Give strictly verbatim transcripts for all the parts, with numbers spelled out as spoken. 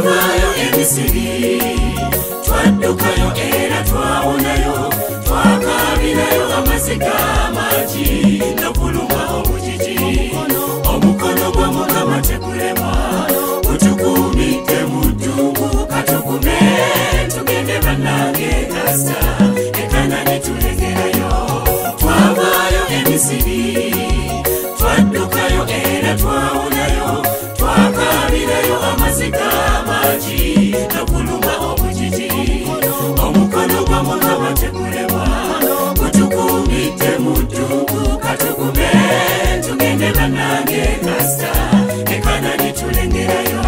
twavayo emisiri twaddukayo era twawonayo twakabirayo amazzi g'amagi n'okuluma obujiji omukono gwa Mukama tegulemwa gutukumidde mu ddungu katukume tugende bannange kasita ekanani tulengerayo twavayo emisiri twaddukayo era twawonayo twakabirayo amazzi g'amagi n'okuluma obujiji omukono gwa Mukama tegulemwa gutukumidde mu ddungu katukume tugende bannange kasita ekanani tulengerayo.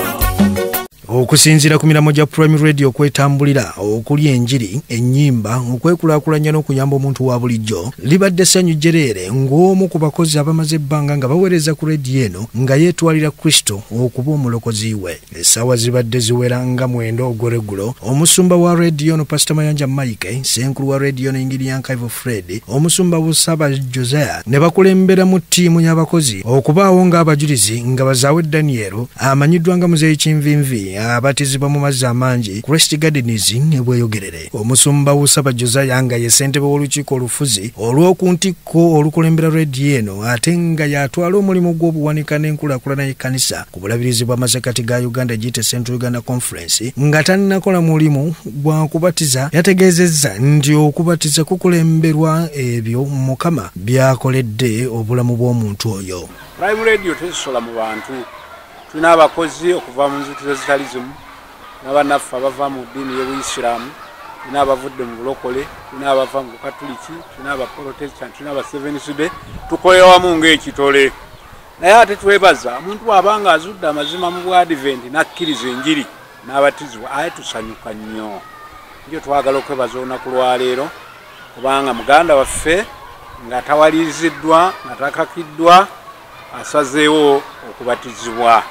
Okusinzira ku miramo gya Prime Radio kwetambulira okuli enjiri ennyimba okwekulaakulanya n'okuyamba omuntu wa bulijjo libadde ssanyu jjereere ng'omu ku bakozi abamaze ebbanga nga baweereza ku radio eno nga yeetwalira Kristo okuba omulokozi we. Essaawa zibadde ziwera nga mwenda ogw'olweggulo omusumba wa radio no Pastor Mayanja Mike, Ssenkulu wa radio no Ingiriankayivu Fred, omusumba Busaba Josiah ne bakulembera mu ttiimu y'abakozi okubaawo ng'abajulizi nga bazaawe Daniel amanyiddwa nga Muzeeyi Kinvinvi abatizibwa mu mazzi amangi Christ Gardens ebweyogerere. Omusumba Busaba Josiah nga ye ssentebe w'olukiiko olufuzi olw'oku ntikko olukulembera radio eno ate nga yatwala omulimu gw'obuwanika n'enkulaakulana y'ekkanisa ku bulabirizi bw'amasekati ga Uganda giyite Central Uganda Conference nga tannakola mulimu gwa kubatiza yategeezezza nti okubatiza kukulemberwa ebyo Mukama byakoledde obulamu bw'omuntu oyo. Prime Radio tesola mu bantu tuna abakozi okuva mu nzituzo zitali zimu n'abannaffe abava mu ddiini y'Obuyisiraamu tuna abavudde mu bulokole tuna abava mu Katuliki tuna abaprotestant tuna aba Seventh Day tukolera wamu ng'ekitole naye ate twebaza omuntu wabanga azudde amazima mu bwa Advent n'akkiriza enjiri n'abatizibwa aye tusanyuka nnyo njo twagala okwebaza olunaku lwa leero kubanga muganda waffe nga tawaliziddwa nga takakiddwa asazeewo okubatizibwa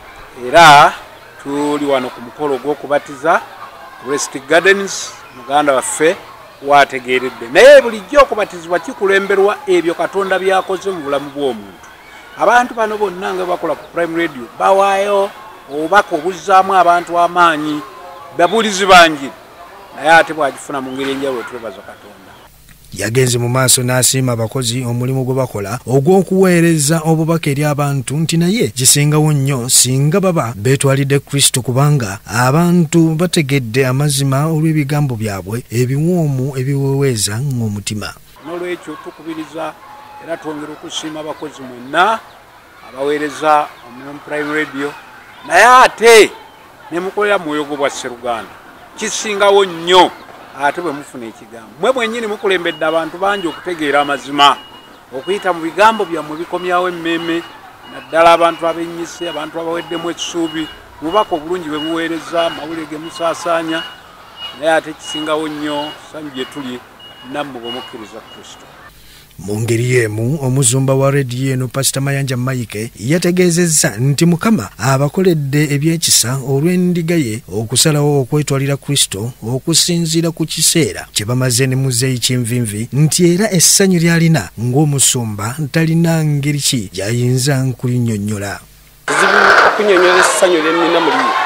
era tuli wano ku mukolo gw'okubatiza Christ Gardens muganda waffe wategeeredde naye bulijjo okubatizibwa kikulemberwa ebyo Katonda byakoze mu bulamu bw'omuntu. Abantu bano bonna nga bakola ku Prime Radio bawaayo obubaka obuzzaamu abantu amaanyi babulizi bangi naye ate bwagifuna mu ngeri enjawulo twebaza Katonda. Yagenze mu maaso n'asiima abakozi omulimu gwe bakola ogw'okuweereza obubaka eri abantu nti naye kisingawo nnyo singa baba beetwalidde Kristo kubanga abantu bategedde amazima olw'ebigambo byabwe ebiwoomu ebiweweeza ng'omutima. N'olwekyo tukubiriza era twongera okusiima abakozi mwenna abaweereza omulimu Prime Radio naye ate ne mukolera mu mwoyo gwa Sseruganda kisingawo nnyo ate bwe mufuna ekigambo mwe mwennyini mukulembedde abantu bangi okutegeera amazima okuyita mu bigambo byammwe bikomyawo emmeeme naddala abantu abennyise abantu abaweddemu essuubi mubaka obulungi bwe buweereza mawulire ge musaasaanya naye ate kisingawo nnyo ssanyu gye tuli nammwe bwe mukkiriza Kristo. Mu ngeri y'emu omuzumba wa radio eno Pastor Mayanja Mike yategeezezza nti Mukama abakoledde ebyekisa olw'endiga ye okusalawo okwetwalira Kristo okusinziira ku kiseera kye bamaze ne Muzeeyi Kinvinvi nti era essanyu ly'alina ng'omusumba talina ngeri ki gy'ayinza kulinnyonnyola. Kizibu okunnyonnyola essanyu lye nnina mu lye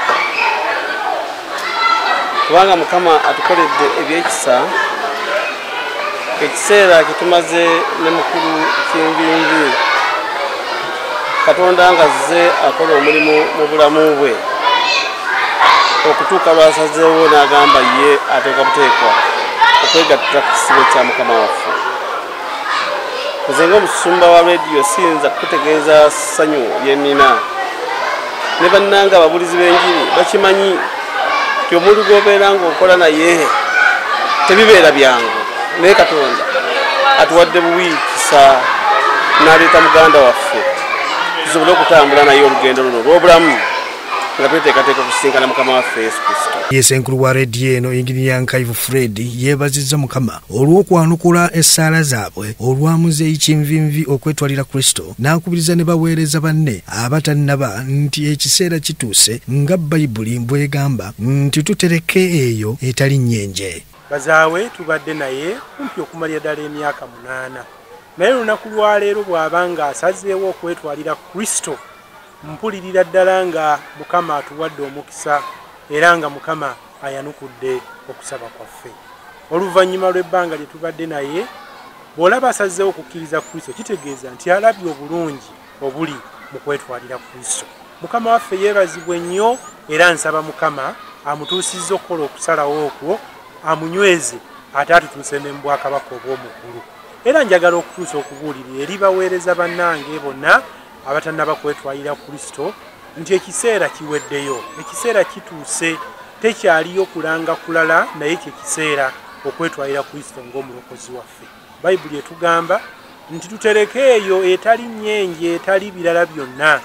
kubanga Mukama atukoledde ebyekisa ekiseera kitumaze ne mukulu Kinvinvi Katonda nga azze akola omulimu mu bulamu bwe okutuuka lwasazeewo n'agamba ye ateekwa buteekwa okwegatta ku kisibo kya Mukama waffe. Nze ng'omusumba wa radio siyinza kutegeeza ssanyu lye nnina ne bannanga ababulizi b'enjiri bakimanyi nti omuntu gw'obeera ng'okola naye tebibeera byangu naye Katonda atuwadde buwiikisa n'aleeta muganda waffe tusobole okutambula naye olugendo luno olw'obulamu nga tweteekateeka okusinkana Mukama waffe Yesu Kristo. Ye Ssenkulu wa radio eno Ingiriankayivu Fred yeebazizza Mukama olw'okwanukula essaala zaabwe olwa Muzeeyi Kinvinvi okwetwalira Kristo n'akubiriza ne baweereza banne abatannaba nti ekiseera kituuse nga Bayibuli bw'egamba nti tutereke eyo etali nnyenje. Bazaawe tubadde naye kumpi okumalya ddala emyaka munaana naye olunaku lwa leero bw'abanga asazeewo okwetwalira Kristo mpulirira ddala nga Mukama atuwadde omukisa era nga Mukama ayanukudde okusaba kwaffe. Oluvannyuma lw'ebbanga lye tubadde naye, bw'olaba asazeewo okukkiriza Kristo kitegeeza nti alabye obulungi obuli mu kwetwalira Kristo. Mukama waffe yeebazibwe nnyo era nsaba Mukama amutuusizza okukola okusalawo okwo amunyweze ate atutuuse ne mu bwakabaka obw'omu ggulu. Era njagala okutuusa okubuulirira eri baweereza bannange bonna abatannaba kwetwalira Kristo nti ekiseera kiweddeyo, ekiseera kituuse, tekyaliyo kulanga kulala naye kyekiseera okwetwalira Kristo ng'omulokozi waffe. Bayibuli etugamba nti tutereke eyo etali nnyenje etali birala byonna.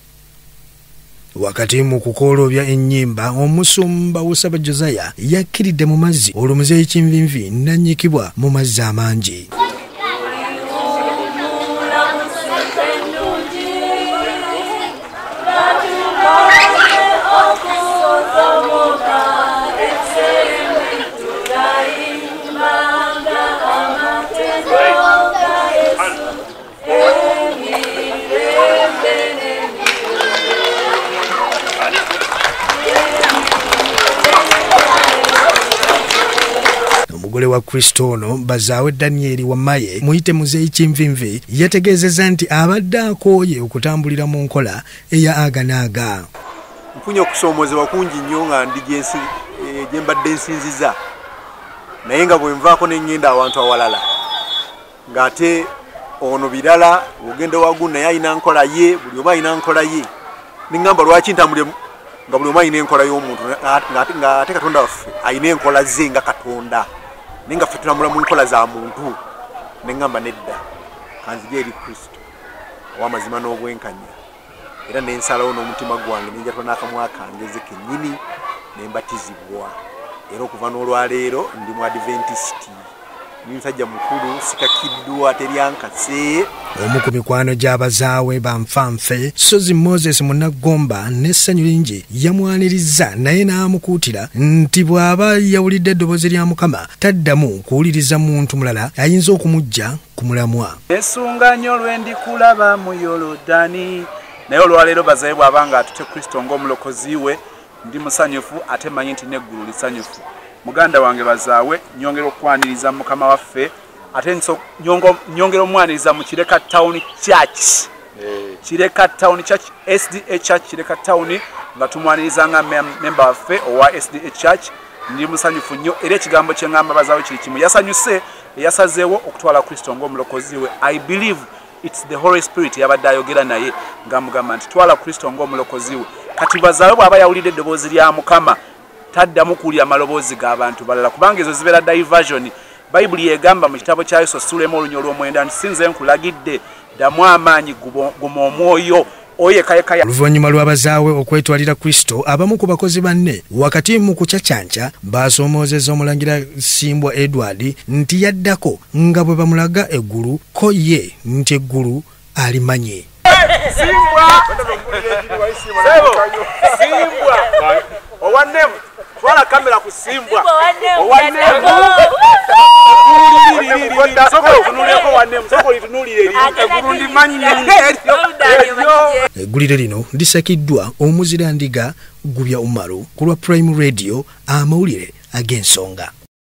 Wakati mu kukoolobya ennyimba omusumba Wusaba Josiah yakkiridde mu mazzi olwo Muzeeyi Kinvinvi nannyikibwa mu mazzi amangi. Omugole wa Kristo ono Bazaawe Daniel Wamaye muyite Muzeeyi Kinvinvi yategeezezza nti abadde akooye okutambulira mu nkola eya aganaaga. Nfunye okusoomozebwa kungi nnyo nga ndi gye mbadde nsinziza, naye nga bwe nvaako ne ngenda awantu awalala ng'ate ono birala ogenda waggulu naye alina nkola ye, buli omu alina nkola ye. Ne ŋŋamba lwaki ntambulire nga buli omu alina enkola y'omuntu ng'ate Katonda waffe alina enkola ze nga Katonda, naye nga ffe tunamula mu nkola za muntu. Ne ŋŋamba nedda, kanzige eri Kristo ow'amazima n'obwenkanya, era ne nsalawo n'omutima gwange ne njatula n'akamwa kange ze kennyini ne mbatizibwa. Era okuva n'olwaleero ndi mu Adventisiti, ndi musajja mukulu, sikakiddwa, teryankase. Omu ku mikwano gy'abazaawe banfanfe Sozi Moses Munaggomba n'essanyu lingi yamwanirizza naye n'amukuutira nti bw'aba yawulidde eddoboozi lya Mukama taddamu kuwuliriza muntu mulala ayinza okumujja ku mulamwa. Essunga nnyo lwe ndikulaba mu Yolodani, naye olwaleero bazaawe bw'aba nga atute Kristo ng'omulokozi we, ndi musanyufu ate manyi nti n'eggulu lisanyufu. Muganda wange Bazaawe, nyongera okwaniriza Mukama waffe ate nso nyongera omwaniriza mu Kireka Town Church. Kireka Town Church, S D A Church Kireka Town, nga tumwaniriza nga member waffe owa S D A Church. Ndi musanyufu nnyo era ekigambo kye ngamba Bazaawe kiri kimu, yasanyuse yasazeewo okutwala Kristo ng'omulokozi we. I believe it's the Holy Spirit yabadde ayogera naye ng'amugamba nti twala Kristo ng'omulokozi we. Kati Bazaawe bw'aba yawulidde eddoboozi lya Mukama taddamu kuwulira amaloboozi g'abantu balala, kubanga ezo zibeera diversion. Bayibuli yegamba mu kitabo kya Yesu sura emu olunya olw'omwenda nti sinze nkulagidde ddamu amaanyi guma omwoyo oyekayekaya. Oluvannyuma lw'abazaawe okwetwalira Kristo, abamu ku bakozi banne wakati mu kucaccanca baasoomoozezza Omulangira Simbwa Edward nti yaddako nga bwe bamulaga eggulu ko ye nti eggulu alimanye. Simbwa! Simbwa! Owanemu! Twala kamera ku Simbwa! Owanemu! Eggulire lino lisakiddwa omuzira ndiga Gubya Umaru ku lwa Prime Radio, amawulire ag'ensonga.